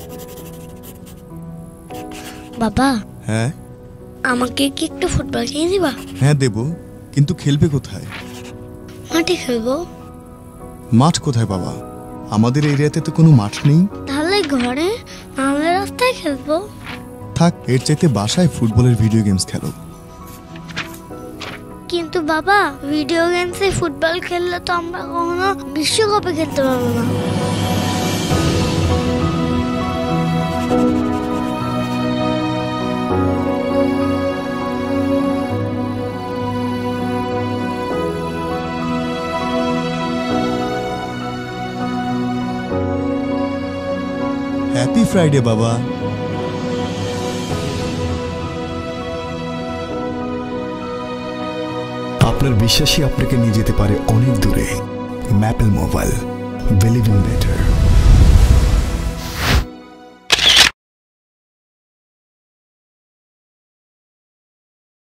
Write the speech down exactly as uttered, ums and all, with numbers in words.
বাবা। হ্যাঁ। আমাকে কি একটু ফুটবল কিনে দিবা? হ্যাঁ দেব, কিন্তু খেলবে কোথায়? মাঠে খেলবো। মাঠ কোথায় বাবা? আমাদের এরিয়াতে তো কোনো মাঠ নেই। তাহলে ঘরে, আমাদের রাস্তায় খেলবো। থাক, এর চাইতে বাসায় ফুটবলের ভিডিও গেমস খেলো। কিন্তু বাবা, ভিডিও গেমসে ফুটবল খেললে তো আমরা কখনো বিশ্বকাপে খেলতে পারবো না। হ্যাপি ফ্রাইডে বাবা। আপনার বিশ্বাসই আপনাকে নিয়ে যেতে পারে অনেক দূরে। Maple mobile, believe in better.